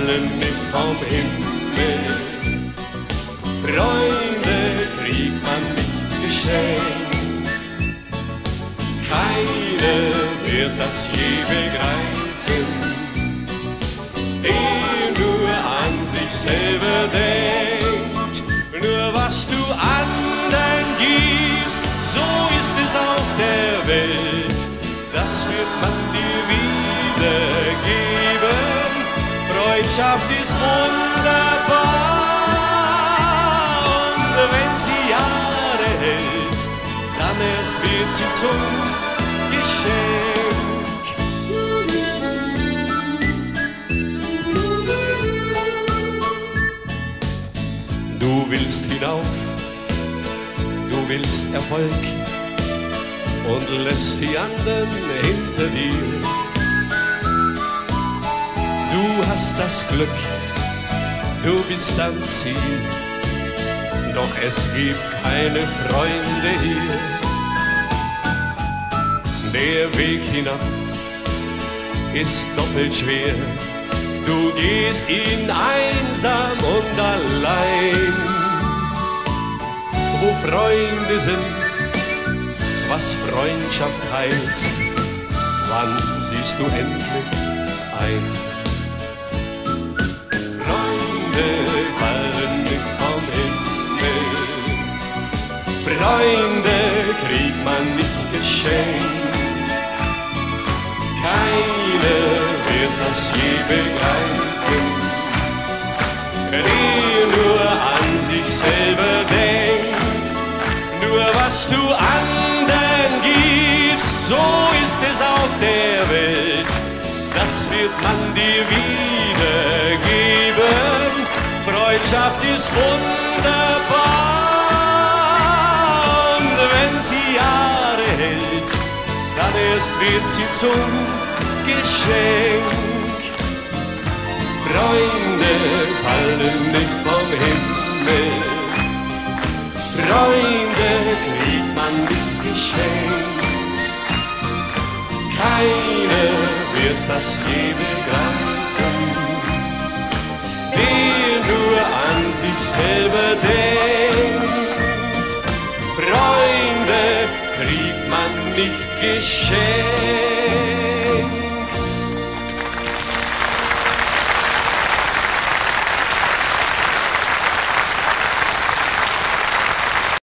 fallen nicht vom Himmel. Freunde kriegt man nicht geschenkt. Keiner wird das je begreifen, der nur an sich selber denkt. Nur was du anderen gibst, so ist es auf der Welt. Das wird man dir wiedergeben. Freundschaft ist wunderbar, und wenn sie Jahre hält, dann erst wird sie zum Geschenk. Du willst hinauf, du willst Erfolg und lässt die anderen hinter dir. Du hast das Glück, du bist am Ziel, doch es gibt keine Freunde hier. Der Weg hinab ist doppelt schwer, du gehst ihn einsam und allein. Wo Freunde sind, was Freundschaft heißt, wann siehst du endlich ein? Freunde fallen nicht vom Himmel, Freunde kriegt man nicht geschenkt. Keiner wird das je begreifen, der nur an sich selber denkt. Nur was du anderen gibst, so ist es auf der Welt. Das wird man dir wiedergeben. Freundschaft ist wunderbar, und wenn sie Jahre hält, dann erst wird sie zum Geschenk. Freunde fallen nicht vom Himmel, Freunde kriegt man nicht geschenkt. Keiner wird das je begreifen, der nur an sich selber denkt. Freunde kriegt man nicht geschenkt.